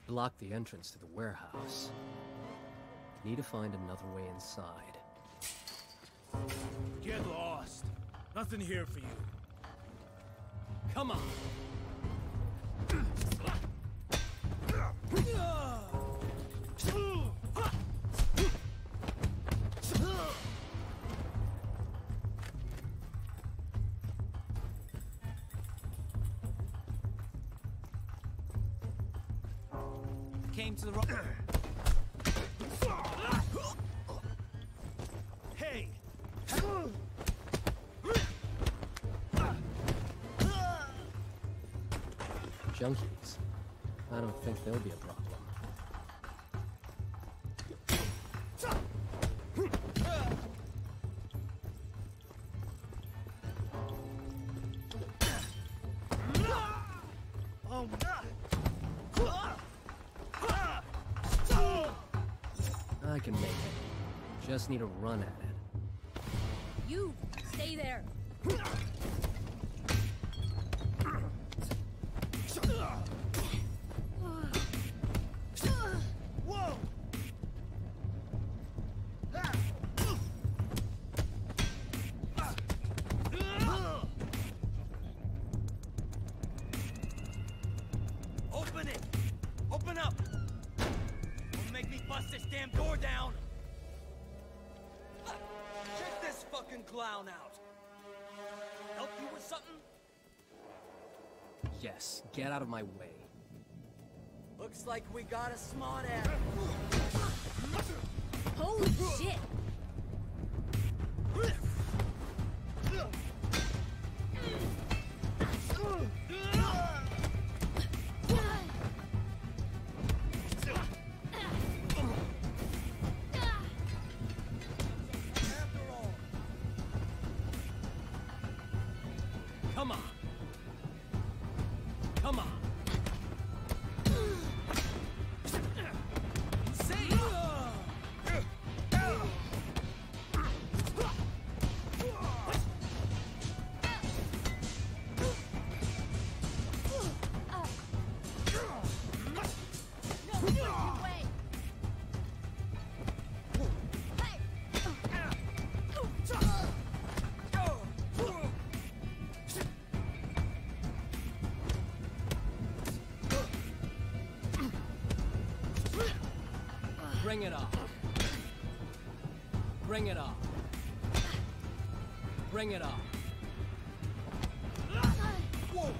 Blocked the entrance to the warehouse. Need to find another way inside. Get lost. Nothing here for you. Come on! Came to the wrong... Hey! Junkies. I don't think they'll be a problem. I can make it. Just need to run at it. You! Stay there! Whoa! Open it! Open up! Don't make me bust this damn door down! Check this fucking clown out! Help you with something? Yes, get out of my way. Looks like we got a smart ass. Holy shit! Come on! Come on! Insane! Bring it up. Bring it up. Bring it up. Whoa!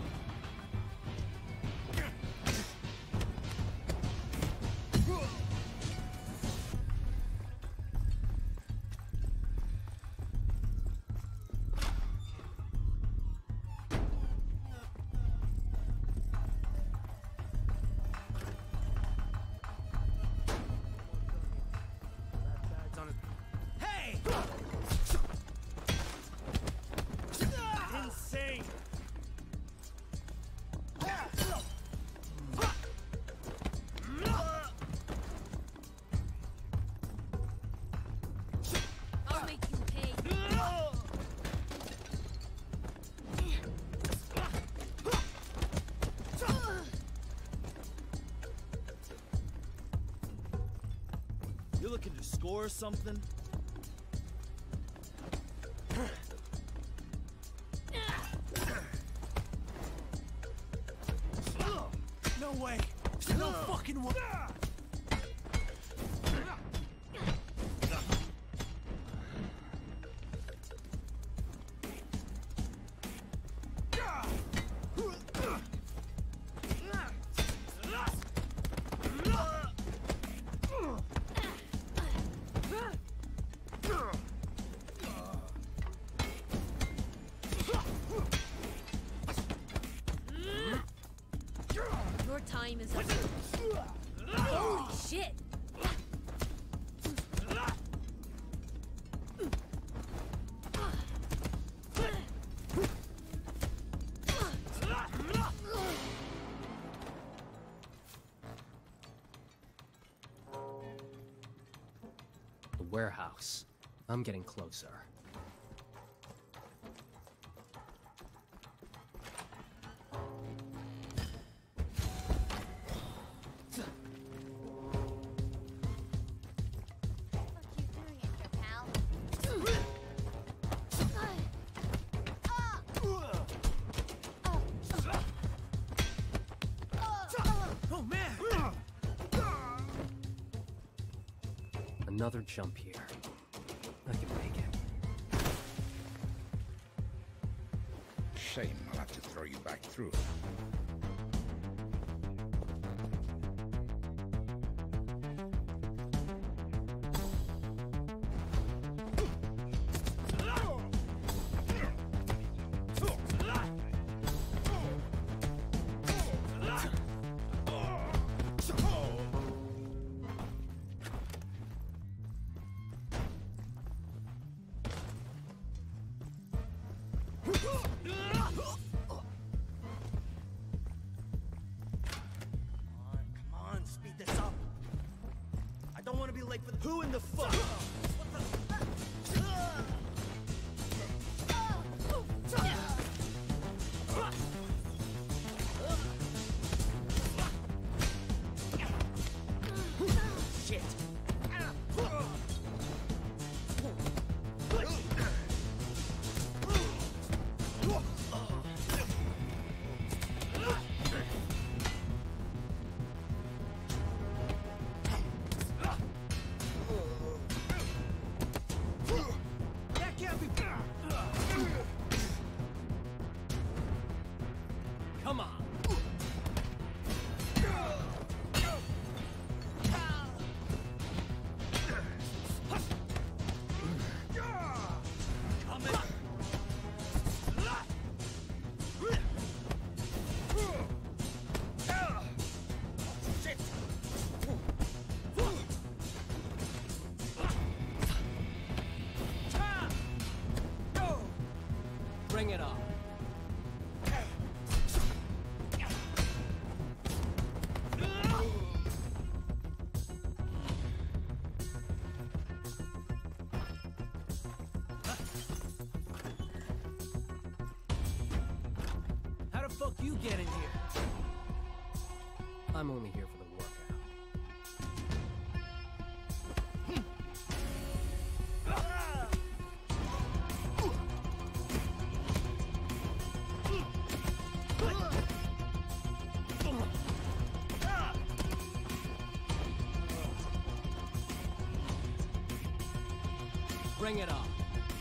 Hey! Insane! I'll make you pay. You looking to score something? No way! No fucking way! Your time is up. Holy shit! The warehouse. I'm getting closer. another jump here. I can make it. Shame I'll have to throw you back through. Come on, speed this up. I don't want to be late for the who in the fuck. Shit. That can't be. Come on! Coming. Shit. Bring it on! How the fuck you get in here? I'm only here for the workout. Bring it on!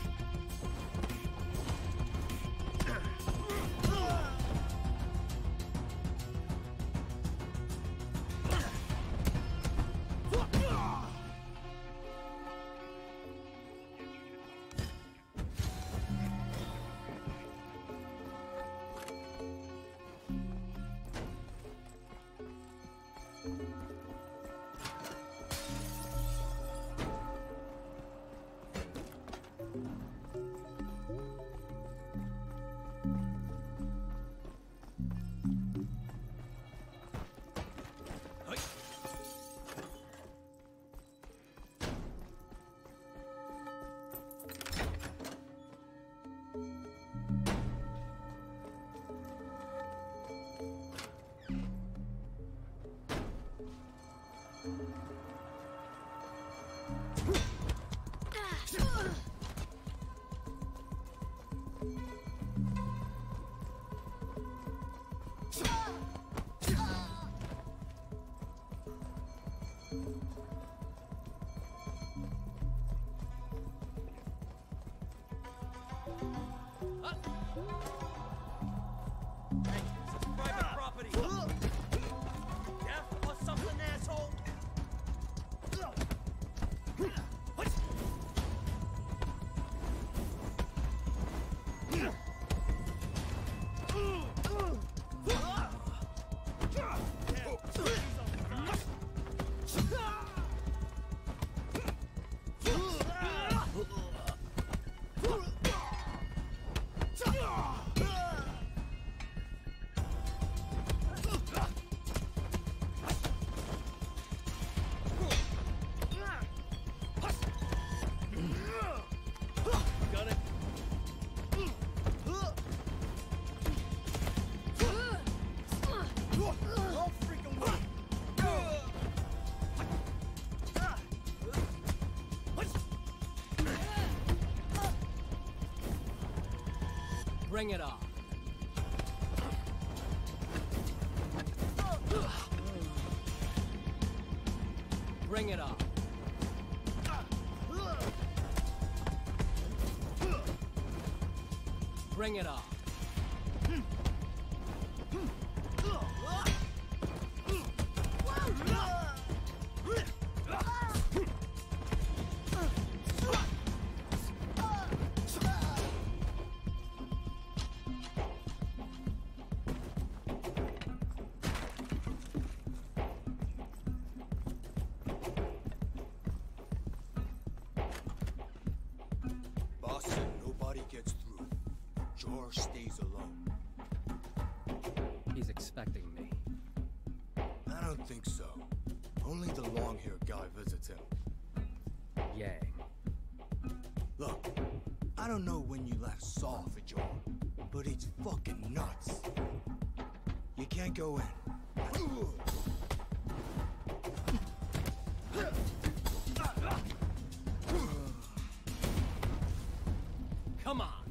Hey, this is private property. Deaf or something, asshole? Got it. Don't freaking wait. Bring it on! Bring it on! Bring it on. Boss said nobody gets through. George stays alone. He's expecting me. I don't think so. Only the long-haired guy visits him. Yang. Look, I don't know when you last saw Fajor, but it's fucking nuts. You can't go in. Come on.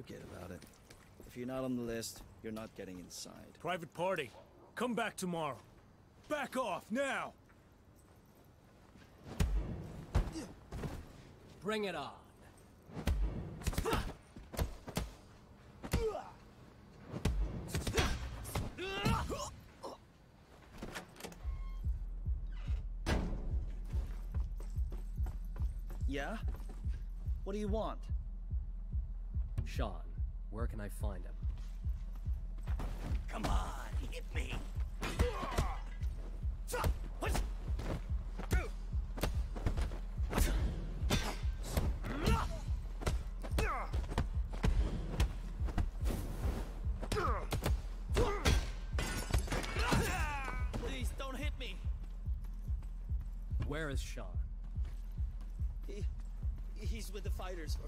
Forget about it. If you're not on the list, you're not getting inside. Private party. Come back tomorrow. Back off, now! Bring it on. Yeah? What do you want? Sean, where can I find him? Come on, hit me. Please, don't hit me! Where is Sean? He's with the fighters.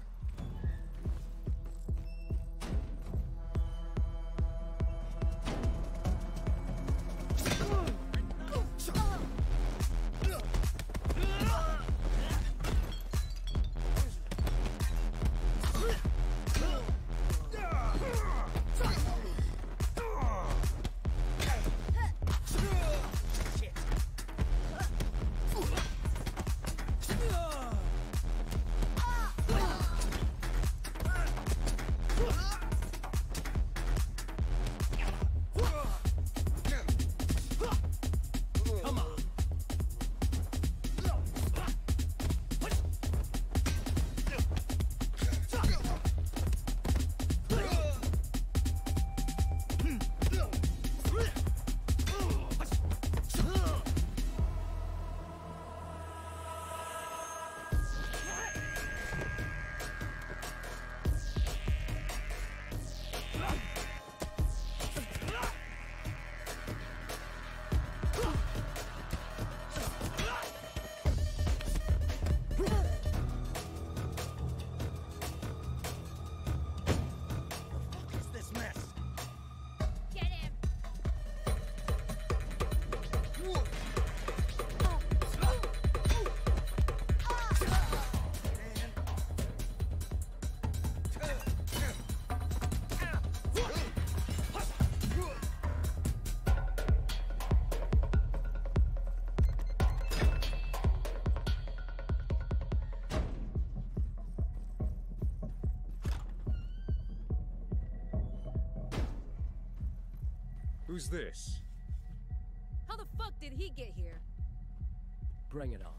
Who's this? How the fuck did he get here? Bring it on.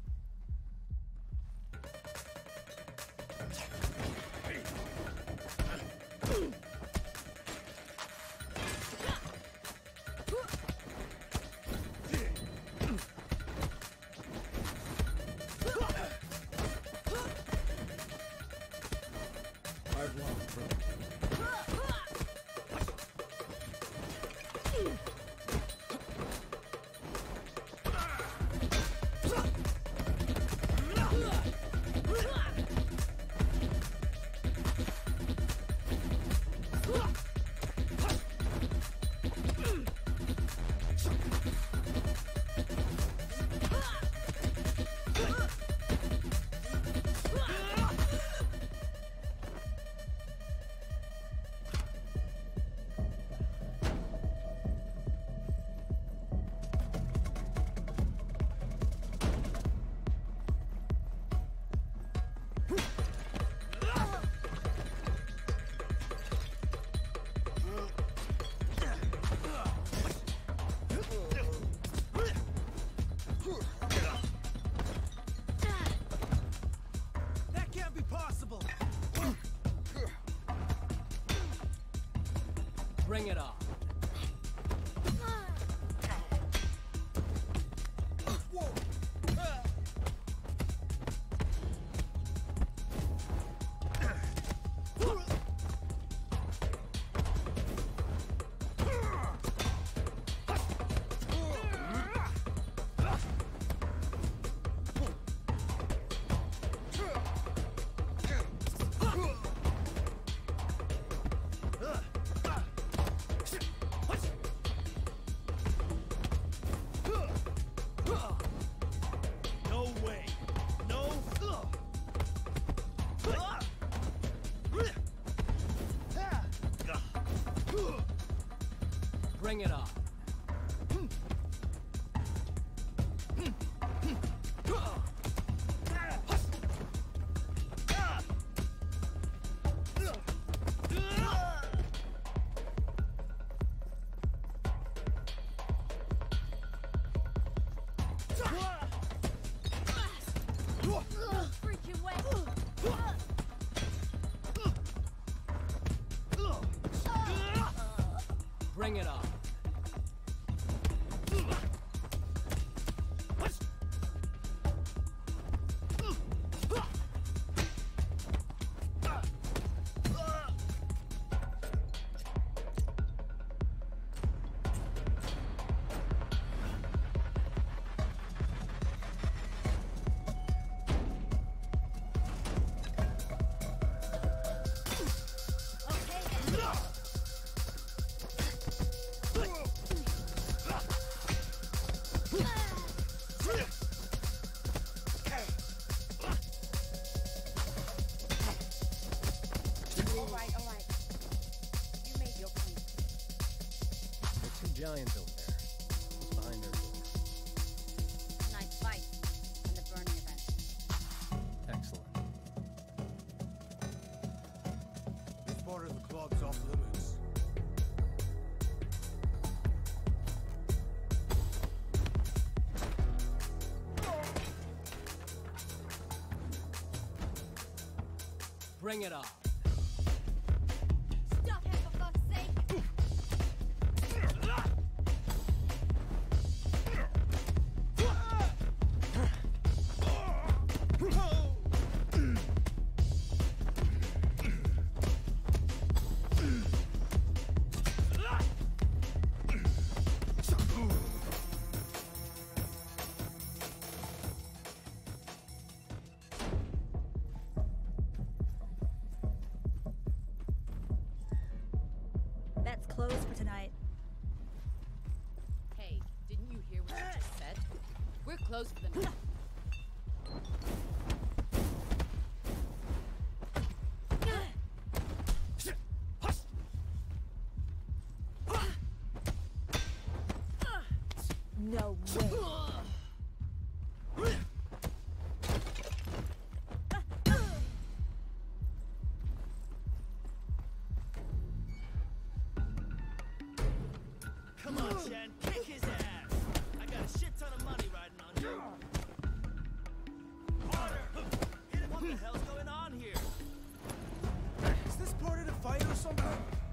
Bring it on. Bring it on. Freaking way. Bring it on. Alright. You made your point. There are two giants over there. What's behind their door? Nice fight. And the burning event. Excellent. This part of the club's off limits. Bring it on. Stop him, for fuck's sake! That's closed for tonight. Hey, didn't you hear what I just said? We're closed for the night. No way. Come on, Shen, kick his ass! I got a shit ton of money riding on you. Harder! Hit him! What the hell's going on here? Is this part of the fight or something?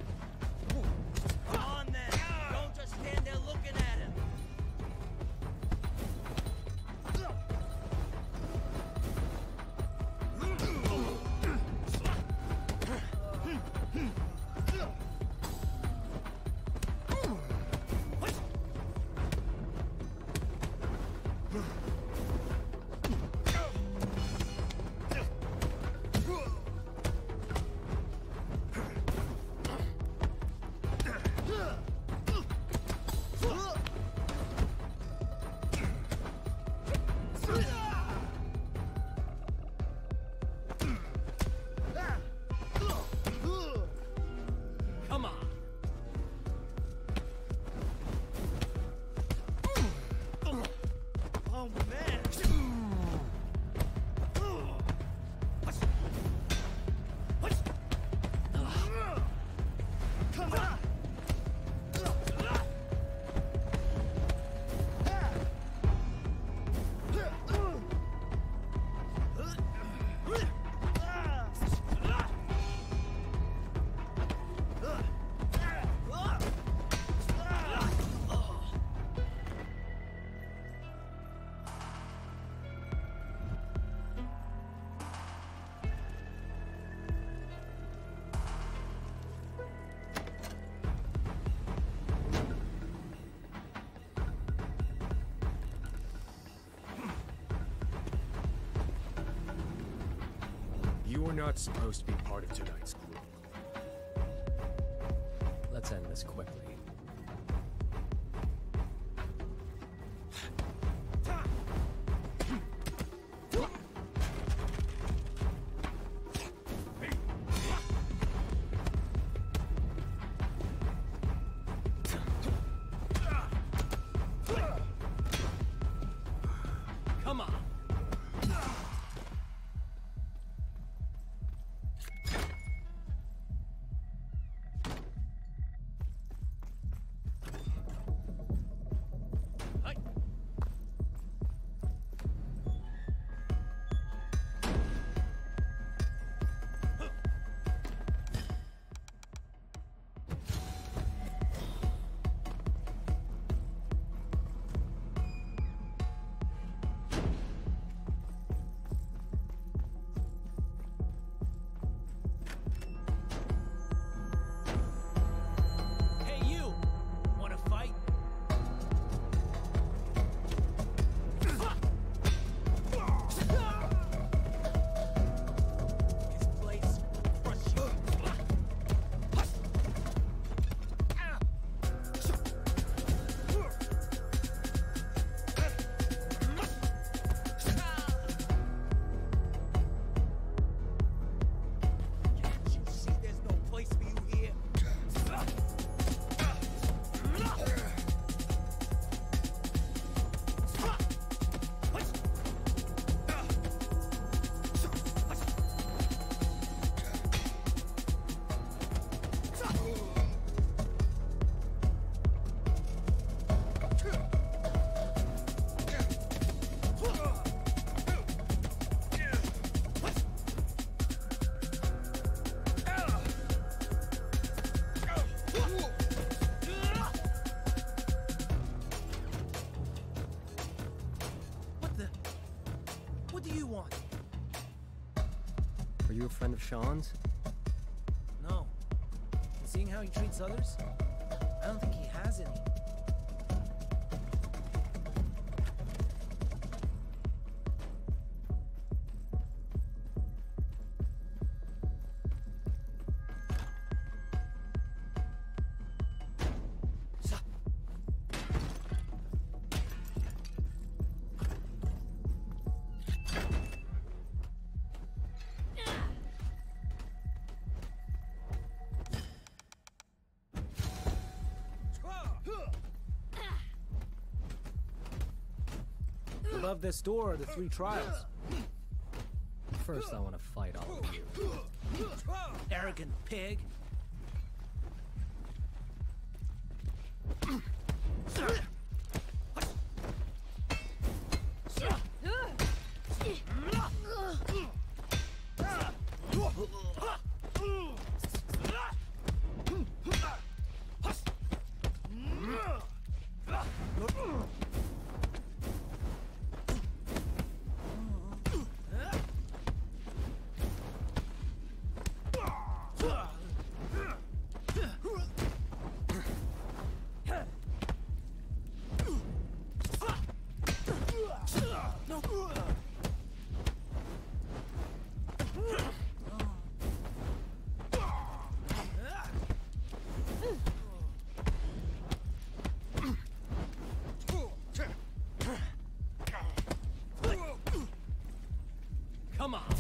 Come on then! Don't just stand there looking at him! Come on. Oh man! Come on! You were not supposed to be part of tonight's group. Let's end this quickly. you want? Are you a friend of Sean's? No. And seeing how he treats others, I don't think he has any. Above this door are the 3 trials. First, I want to fight all of you. Arrogant pig. Come on.